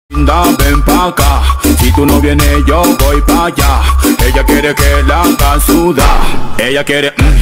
Linda, ven pa' acá, si tú no vienes yo voy pa' allá. Ella quiere que la haga sudar, ella quiere